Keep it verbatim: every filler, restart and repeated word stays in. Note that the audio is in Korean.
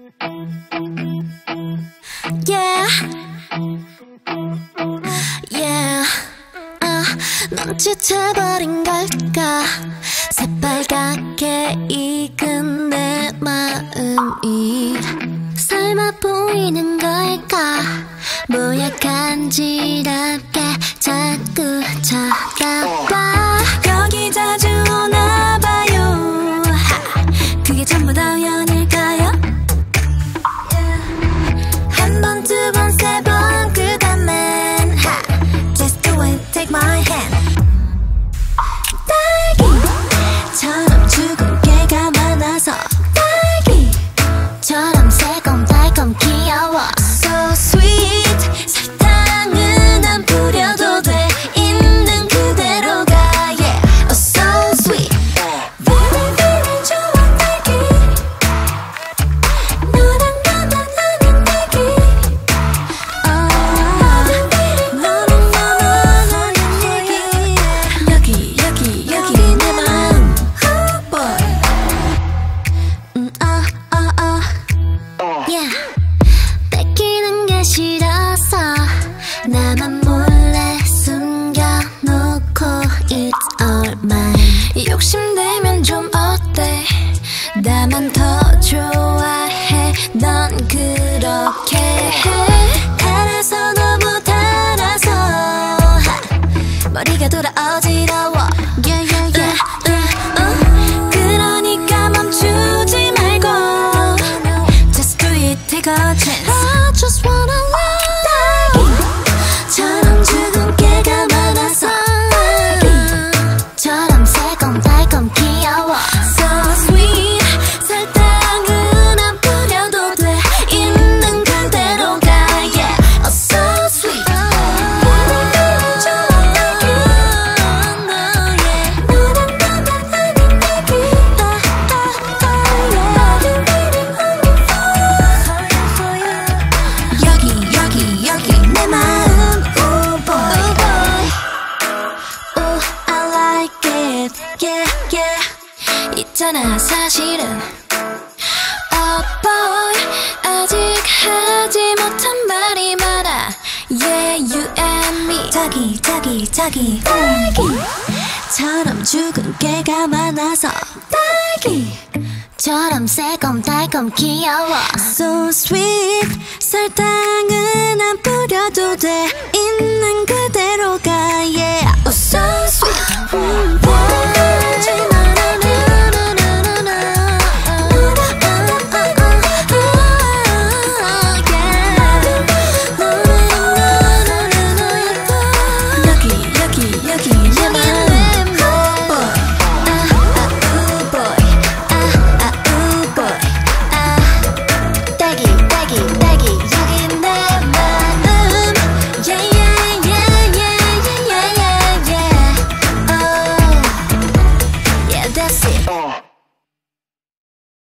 Yeah, yeah. 아, 넌 지쳐버린 걸까? 새빨갛게 익은 내 마음이 삶아 보이는 걸까? 뭐야 간지럽게 자꾸 쳐다봐. 여기 자주 오나봐요. 그게 전부 다 우연일까요? 한 번, 두 번, 세 번 그 다음엔 Just do it, take my hand. 딸기처럼 죽은 개가 많아서 딸기처럼 새콤달콤 귀여워. So sweet. 설탕은 안 뿌려도 돼. 있는 그대로가 yeah. Oh so sweet. Really really 좋아 딸기. 너랑 나만 하는 딸기. Oh 너랑 나만 하는 얘기. 여기 여기 여기 내 마음. Oh boy. 음 아 아 아. Yeah. 뺏기는 게 싫어서 나만 몰래 숨겨놓고 It's all mine. 욕심내면 좀 어때? 나만 더 좋아해. 넌 그렇게 해. 달아서 너무 달아서 머리가 돌아 어지러워. Yeah yeah yeah, yeah. uh. 그러니까 멈추지 말고 Just do it, take a chance. I just wanna love. 딸기처럼 죽은 개가 많아서 딸기처럼 새콤달콤 귀여워. So sweet. 설탕은 안 뿌려도 돼. 있는 그대로가 yeah. Oh so sweet. really really 좋아 딸기. 너랑 나만 하는 딸기. Ah ah ah yeah. Really really for you. 여기 여기 여기 내 마음. Oh boy. Oh I like it. Yeah yeah. 있잖아 사실은 Oh boy. 아직 하지 못한 말이 많아. Yeah you and me. 자기 자기 자기 딸기처럼 죽은 개가 많아서 딸기처럼 새콤달콤 귀여워. So sweet. 설탕은 안 뿌려도 돼. 있는 그대로가 yeah. Oh so sweet.